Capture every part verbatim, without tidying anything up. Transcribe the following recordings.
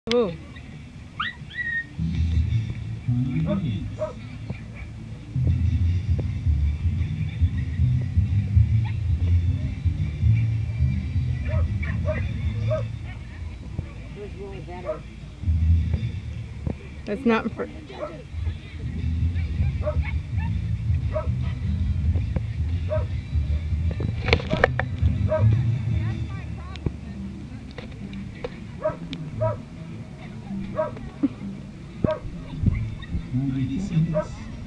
Ooh. Who's really better? That's not for. ninety seconds.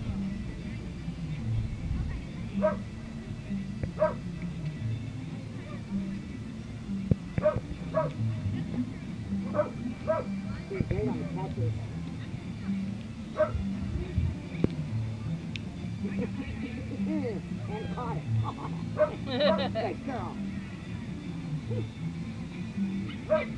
You're great on the catches. And caught it. Good girl.